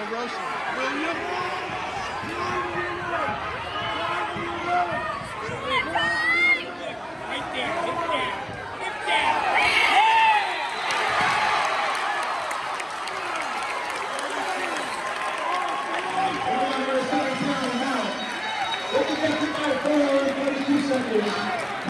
rushing. William. Right there, hit down. Hit down. We'll be back tonight, 4 hours, 32 seconds.